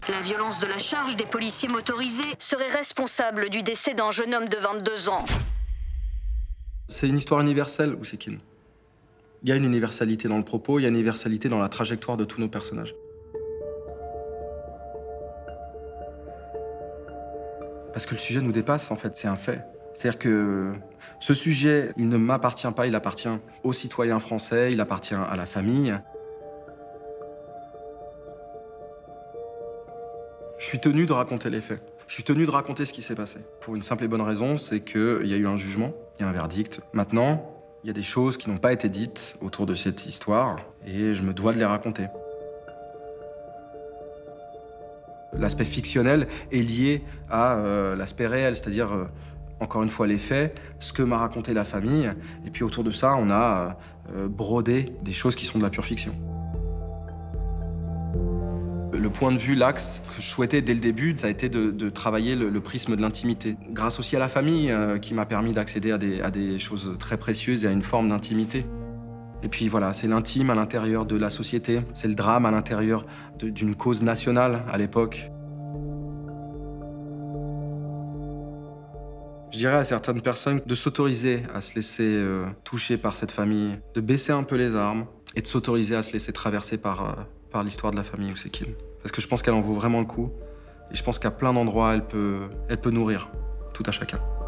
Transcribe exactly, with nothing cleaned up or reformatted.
La violence de la charge des policiers motorisés serait responsable du décès d'un jeune homme de vingt-deux ans. C'est une histoire universelle, Ousekine. Il y a une universalité dans le propos, il y a une universalité dans la trajectoire de tous nos personnages. Parce que le sujet nous dépasse, en fait, c'est un fait. C'est-à-dire que ce sujet, il ne m'appartient pas, il appartient aux citoyens français, il appartient à la famille. Je suis tenu de raconter les faits. Je suis tenu de raconter ce qui s'est passé. Pour une simple et bonne raison, c'est qu'il y a eu un jugement, il y a un verdict. Maintenant, il y a des choses qui n'ont pas été dites autour de cette histoire, et je me dois de les raconter. L'aspect fictionnel est lié à euh, l'aspect réel, c'est-à-dire, euh, encore une fois, les faits, ce que m'a raconté la famille, et puis autour de ça, on a euh, brodé des choses qui sont de la pure fiction. Le point de vue, l'axe que je souhaitais dès le début, ça a été de, de travailler le, le prisme de l'intimité. Grâce aussi à la famille, euh, qui m'a permis d'accéder à des, à des choses très précieuses et à une forme d'intimité. Et puis voilà, c'est l'intime à l'intérieur de la société, c'est le drame à l'intérieur d'une cause nationale à l'époque. Je dirais à certaines personnes de s'autoriser à se laisser euh, toucher par cette famille, de baisser un peu les armes et de s'autoriser à se laisser traverser par, euh, par l'histoire de la famille Ousekine. Parce que je pense qu'elle en vaut vraiment le coup et je pense qu'à plein d'endroits, elle peut, elle peut nourrir tout à chacun.